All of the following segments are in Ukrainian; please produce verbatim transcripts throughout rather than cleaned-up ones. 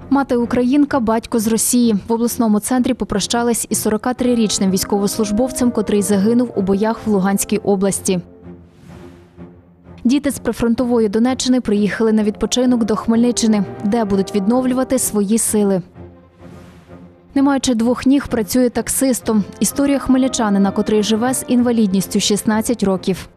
Мати українка, батько з Росії. В обласному центрі попрощались із сорокатрирічним військовослужбовцем, котрий загинув у боях в Луганській області. Діти з прифронтової Донеччини приїхали на відпочинок до Хмельниччини, де будуть відновлювати свої сили. Не маючи двох ніг, працює таксистом. Історія хмельничанина, котрий живе з інвалідністю шістнадцять років.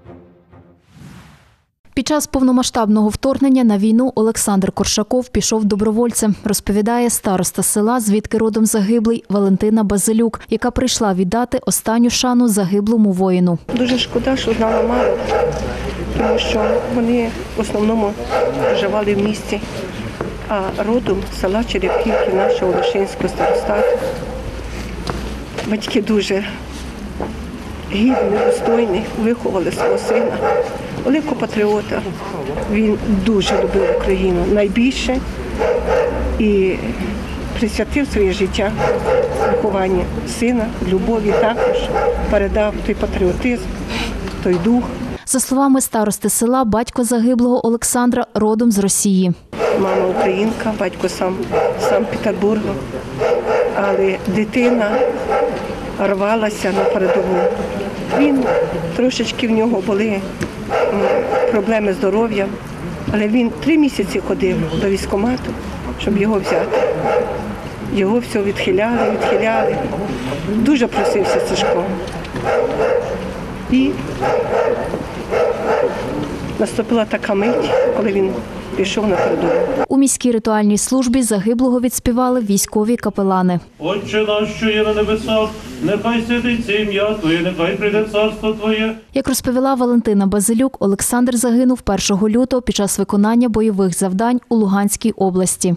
Під час повномасштабного вторгнення на війну Олександр Коршаков пішов добровольцем, розповідає староста села, звідки родом загиблий, Валентина Базилюк, яка прийшла віддати останню шану загиблому воїну. Дуже шкода, що знала мало, тому що вони в основному проживали в місті, а родом з села Черепківки, нашого Лишинського старостату. Батьки дуже гідні, достойні, виховали свого сина. Великого патріота. Він дуже любив Україну найбільше і присвятив своє життя вихованню сина, любові, також передав той патріотизм, той дух. За словами старости села, батько загиблого Олександра родом з Росії. Мама українка, батько сам з Санкт-Петербурга, але дитина рвалася на передову. Він, трошечки в нього були проблеми здоров'я, але він три місяці ходив до військкомату, щоб його взяти. Його все відхиляли, відхиляли. Дуже просився Сашко. І наступила така мить, коли він пішов на передову. У міській ритуальній службі загиблого відспівали військові капелани. Отче наш, що є на небесах, нехай святиться ім'я Твоє, нехай прийде царство Твоє. Як розповіла Валентина Базилюк, Олександр загинув першого лютого під час виконання бойових завдань у Луганській області.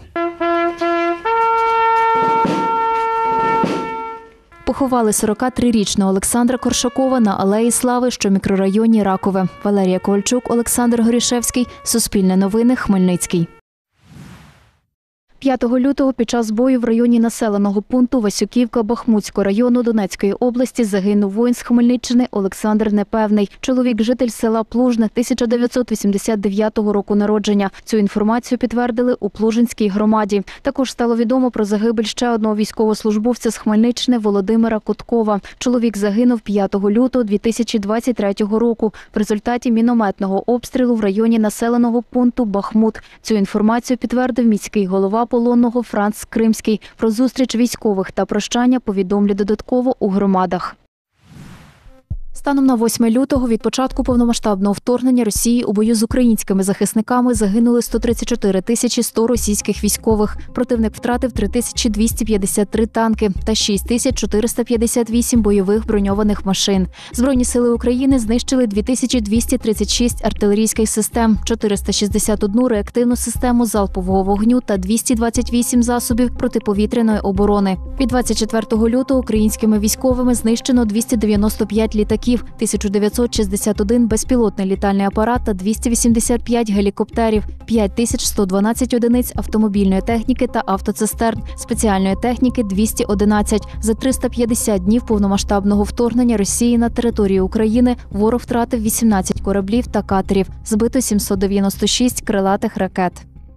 Поховали сорокатрирічного Олександра Коршакова на Алеї Слави, що в мікрорайоні Ракове. Валерія Ковальчук, Олександр Горішевський. Суспільне новини. Хмельницький. п'ятого лютого під час бою в районі населеного пункту Васюківка Бахмутського району Донецької області загинув воїн з Хмельниччини Олександр Непевний. Чоловік – житель села Плужне, тисяча дев'ятсот вісімдесят дев'ятого року народження. Цю інформацію підтвердили у Плужинській громаді. Також стало відомо про загибель ще одного військовослужбовця з Хмельниччини Володимира Коткова. Чоловік загинув п'ятого лютого дві тисячі двадцять третього року в результаті мінометного обстрілу в районі населеного пункту Бахмут. Цю інформацію підтвердив міський голова полонного Франц Кримський. Про зустріч військових та прощання повідомлять додатково у громадах. Станом на восьме лютого від початку повномасштабного вторгнення Росії у бою з українськими захисниками загинули сто тридцять чотири тисячі сто російських військових. Противник втратив три тисячі двісті п'ятдесят три танки та шість тисяч чотириста п'ятдесят вісім бойових броньованих машин. Збройні сили України знищили дві тисячі двісті тридцять шість артилерійських систем, чотириста шістдесят одну реактивну систему залпового вогню та двісті двадцять вісім засобів протиповітряної оборони. Від двадцять четвертого лютого українськими військовими знищено двісті дев'яносто п'ять літаків, тисяча дев'ятсот шістдесят один безпілотний літальний апарат та двісті вісімдесят п'ять гелікоптерів, п'ять тисяч сто дванадцять одиниць автомобільної техніки та автоцистерн, спеціальної техніки – двісті одинадцять. За триста п'ятдесят днів повномасштабного вторгнення Росії на територію України ворог втратив вісімнадцять кораблів та катерів, збито сімсот дев'яносто шість крилатих ракет.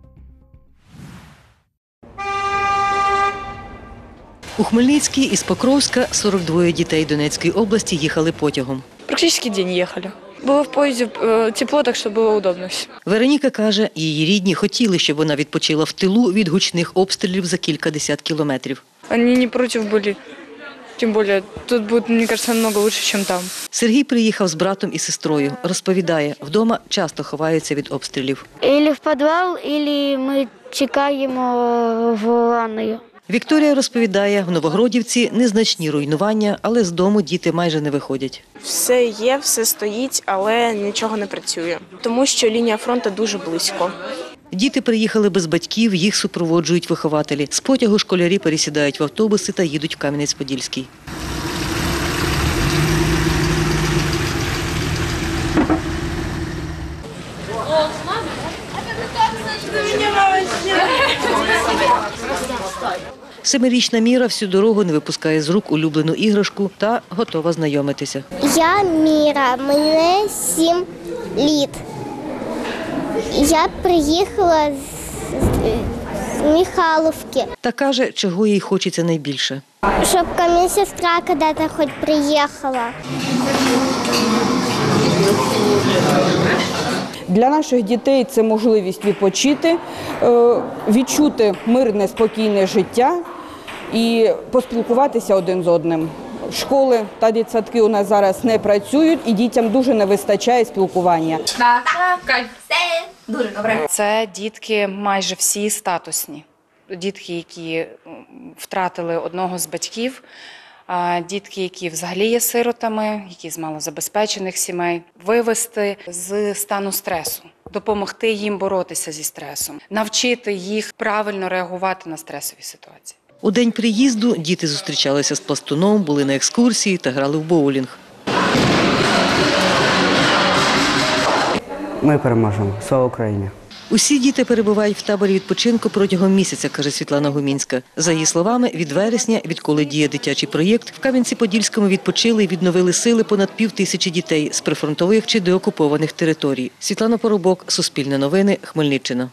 У Хмельницький із Покровська сорок двоє дітей Донецької області їхали потягом. Практично день їхали. Було в поїзді тепло, так що було удобно. Вероніка каже, її рідні хотіли, щоб вона відпочила в тилу від гучних обстрілів за кількадесят кілометрів. Вони не проти були. Тим більше, тут буде, мені здається, намного краще, ніж там. Сергій приїхав з братом і сестрою. Розповідає, вдома часто ховаються від обстрілів. Або в підвал, або ми чекаємо в ванною. Вікторія розповідає, в Новогродівці незначні руйнування, але з дому діти майже не виходять. Все є, все стоїть, але нічого не працює, тому що лінія фронту дуже близько. Діти приїхали без батьків, їх супроводжують вихователі. З потягу школярі пересідають в автобуси та їдуть в Кам'янець-Подільський. Семирічна Міра всю дорогу не випускає з рук улюблену іграшку та готова знайомитися. Я Міра, мені сім літ. Я приїхала з, з Михайловки. Та каже, чого їй хочеться найбільше. Щоб ко мне сестра когда-то хоть приехала. Для наших дітей це можливість відпочити, е, відчути мирне, спокійне життя і поспілкуватися один з одним. Школи та дитсадки у нас зараз не працюють, і дітям дуже не вистачає спілкування. Це дітки майже всі статусні. Дітки, які втратили одного з батьків, а дітки, які взагалі є сиротами, які з малозабезпечених сімей. Вивести з стану стресу, допомогти їм боротися зі стресом, навчити їх правильно реагувати на стресові ситуації. У день приїзду діти зустрічалися з пластуном, були на екскурсії та грали в боулінг. Ми переможемо. Слава Україні! Усі діти перебувають в таборі відпочинку протягом місяця, каже Світлана Гумінська. За її словами, від вересня, відколи діє дитячий проєкт, в Кам'янці-Подільському відпочили і відновили сили понад пів тисячі дітей з прифронтових чи деокупованих територій. Світлана Поробок, Суспільне новини, Хмельниччина.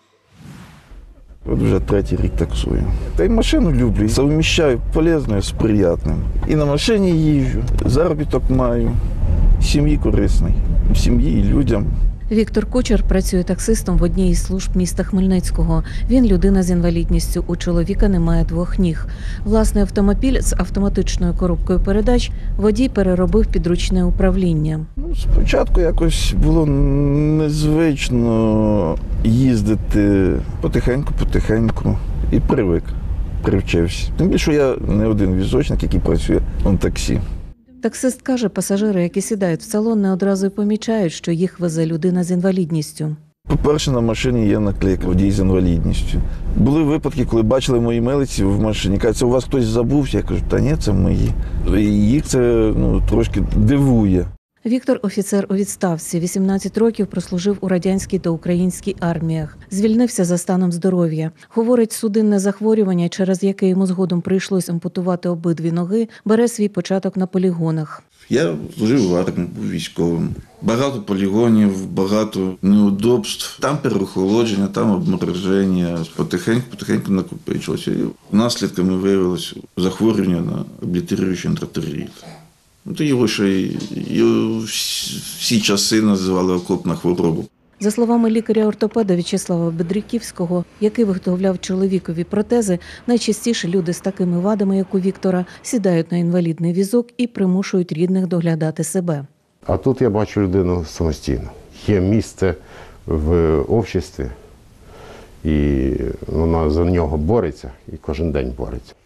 От вже третій рік таксую. Та й машину люблю, совміщаю полезне з приємним. І на машині їжджу, заробіток маю, сім'ї корисний, сім'ї і людям. Віктор Кучер працює таксистом в одній із служб міста Хмельницького. Він людина з інвалідністю. У чоловіка немає двох ніг. Власний автомобіль з автоматичною коробкою передач водій переробив під ручне управління. Ну, спочатку якось було незвично їздити потихеньку-потихеньку і привик, привчився. Тим більше я не один візочник, який працює в таксі. Таксист каже, пасажири, які сідають в салон, не одразу й помічають, що їх везе людина з інвалідністю. По-перше, на машині є наклейка «Водій з інвалідністю». Були випадки, коли бачили мої милиці в машині, кажуть, у вас хтось забувся. Я кажу, та ні, це мої. І їх це ну, трошки дивує. Віктор – офіцер у відставці. вісімнадцять років прослужив у радянській та українській арміях. Звільнився за станом здоров'я. Говорить, судинне захворювання, через яке йому згодом прийшлось ампутувати обидві ноги, бере свій початок на полігонах. Я служив в армії, був військовим. Багато полігонів, багато неудобств. Там переохолодження, там обмороження. Потихеньку-потихеньку накопичилося. І наслідками виявилося захворювання на облітеруючий ентротерит. То його ще й всі часи називали окопна хвороба. За словами лікаря-ортопеда В'ячеслава Бедриківського, який виготовляв чоловікові протези, найчастіше люди з такими вадами, як у Віктора, сідають на інвалідний візок і примушують рідних доглядати себе. А тут я бачу людину самостійно. Є місце в обществі, і вона за нього бореться, і кожен день бореться.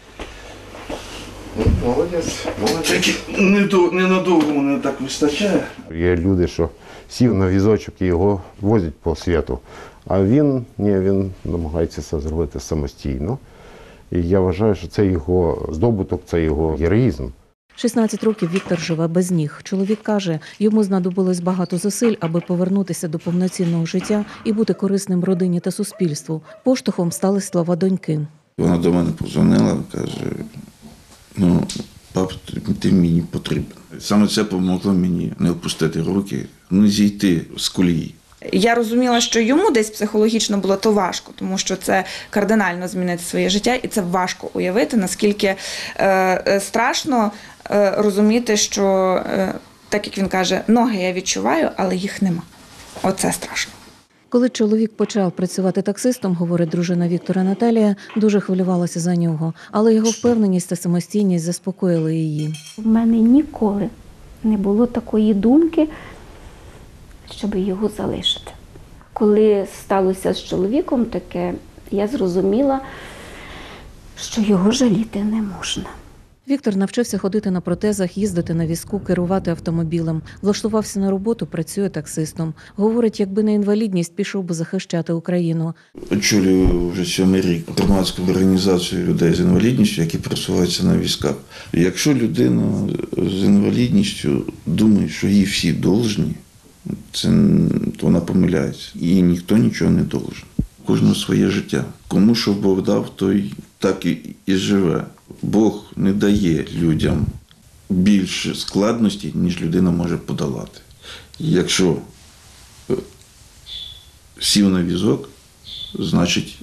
Молодець, молодець. Ненадовго мене так вистачає. Є люди, що сів на візочок і його возять по світу. А він, ні, він намагається це зробити самостійно. І я вважаю, що це його здобуток, це його героїзм. шістнадцять років Віктор живе без ніг. Чоловік каже, йому знадобилось багато зусиль, аби повернутися до повноцінного життя і бути корисним родині та суспільству. Поштовхом стали слова доньки. Вона до мене подзвонила, каже, ну, пап, ти мені потрібен. Саме це допомогло мені не опустити руки, не зійти з колії. Я розуміла, що йому десь психологічно було то важко, тому що це кардинально змінити своє життя, і це важко уявити, наскільки е, страшно е, розуміти, що, е, так як він каже, ноги я відчуваю, але їх нема. Оце страшно. Коли чоловік почав працювати таксистом, говорить дружина Віктора Наталія, дуже хвилювалася за нього, але його впевненість та самостійність заспокоїли її. В мене ніколи не було такої думки, щоб його залишити. Коли сталося з чоловіком таке, я зрозуміла, що його жаліти не можна. Віктор навчився ходити на протезах, їздити на візку, керувати автомобілем. Влаштувався на роботу, працює таксистом. Говорить, якби не інвалідність, пішов би захищати Україну. Очолюю вже сьомий рік громадську організацію людей з інвалідністю, які просуваються на візках. Якщо людина з інвалідністю думає, що їй всі должні, це, то вона помиляється. Їй ніхто нічого не должен. Кожного своє життя. Кому що Бог дав, той так і, і живе. Бог не дає людям більше складності, ніж людина може подолати. Якщо сів на візок, значить,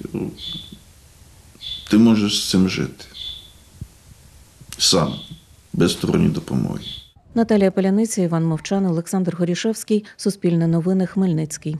ти можеш з цим жити. Сам, без сторонньої допомоги. Наталія Паляниця, Іван Мовчан, Олександр Горішевський. Суспільне новини, Хмельницький.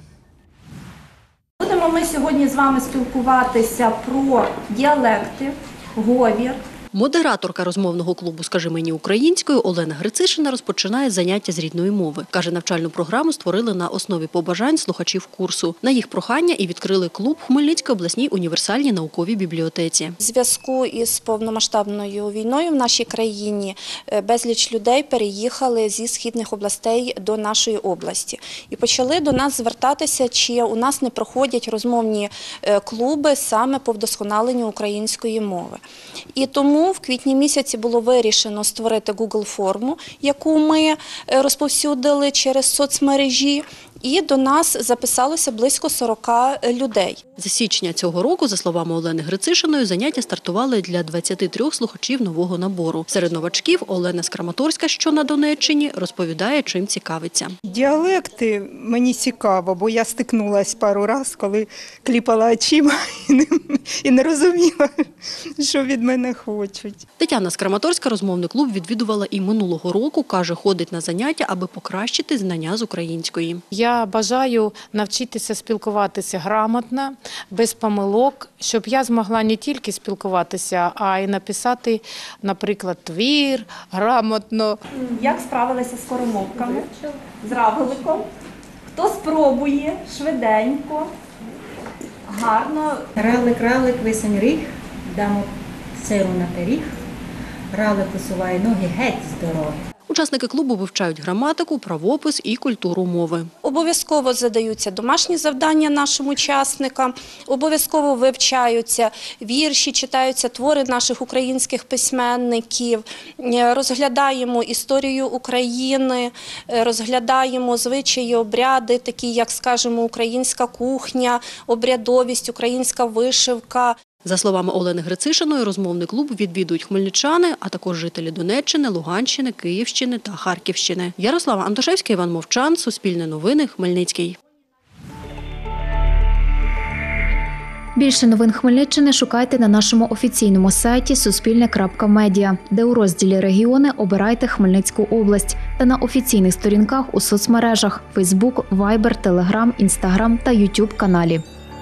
Будемо ми сьогодні з вами спілкуватися про діалекти, говір. Модераторка розмовного клубу «Скажи мені українською» Олена Грицишина розпочинає заняття з рідної мови. Каже, навчальну програму створили на основі побажань слухачів курсу. На їх прохання і відкрили клуб в Хмельницькій обласній універсальній науковій бібліотеці. У зв'язку із повномасштабною війною в нашій країні безліч людей переїхали зі східних областей до нашої області. І почали до нас звертатися, чи у нас не проходять розмовні клуби саме по вдосконаленню української мови. І тому в квітні місяці було вирішено створити Google-форму, яку ми розповсюдили через соцмережі, і до нас записалося близько сорока людей. З січня цього року, за словами Олени Грицишиної, заняття стартували для двадцяти трьох слухачів нового набору. Серед новачків Олена з Краматорська, що на Донеччині, розповідає, чим цікавиться. Діалекти мені цікаво, бо я стикнулася пару разів, коли кліпала очима і не, і не розуміла, що від мене хочуть. Тетяна з Краматорська розмовний клуб відвідувала і минулого року. Каже, ходить на заняття, аби покращити знання з української. Я бажаю навчитися спілкуватися грамотно, без помилок, щоб я змогла не тільки спілкуватися, а й написати, наприклад, твір грамотно. Як справилися з скоромовками, з равликом? Хто спробує швиденько, гарно? Равлик, равлик, висень ріг, дамо сиру на пиріг, равлик усуває ноги геть з дороги. Учасники клубу вивчають граматику, правопис і культуру мови. Обов'язково задаються домашні завдання нашим учасникам, обов'язково вивчаються вірші, читаються твори наших українських письменників, розглядаємо історію України, розглядаємо звичаї, обряди, такі як, скажімо, українська кухня, обрядовість, українська вишивка. За словами Олени Грицишиної, розмовний клуб відвідують хмельничани, а також жителі Донеччини, Луганщини, Київщини та Харківщини. Ярослава Антошевська, Іван Мовчан, Суспільне новини, Хмельницький. Більше новин Хмельниччини шукайте на нашому офіційному сайті суспільне крапка медіа, де у розділі «Регіони» обирайте Хмельницьку область та на офіційних сторінках у соцмережах – Фейсбук, Вайбер, Телеграм, Інстаграм та Ютуб каналі.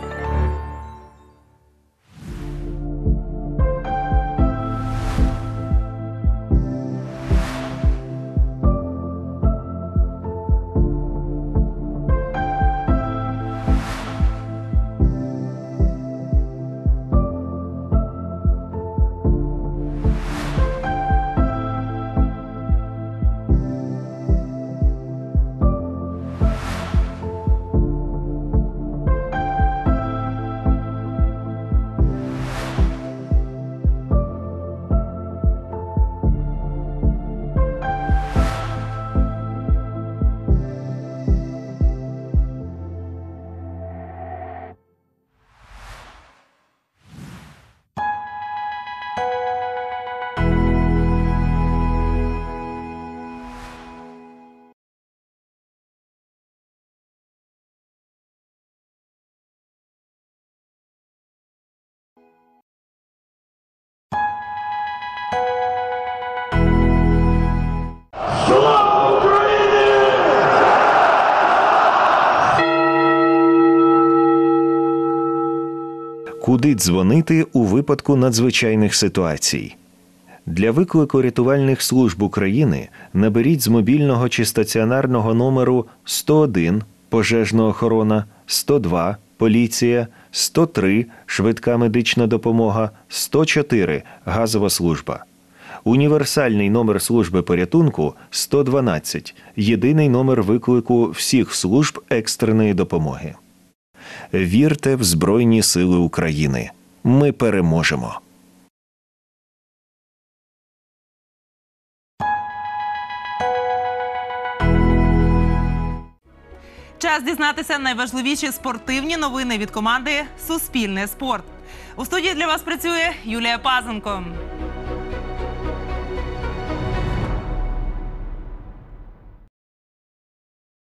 Куди дзвонити у випадку надзвичайних ситуацій? Для виклику рятувальних служб України наберіть з мобільного чи стаціонарного номеру сто один пожежна охорона, сто два поліція, сто три швидка медична допомога, сто чотири газова служба. Універсальний номер служби порятунку – сто дванадцять, єдиний номер виклику всіх служб екстреної допомоги. Вірте в Збройні Сили України. Ми переможемо. Час дізнатися найважливіші спортивні новини від команди «Суспільне спорт». У студії для вас працює Юлія Пазенко.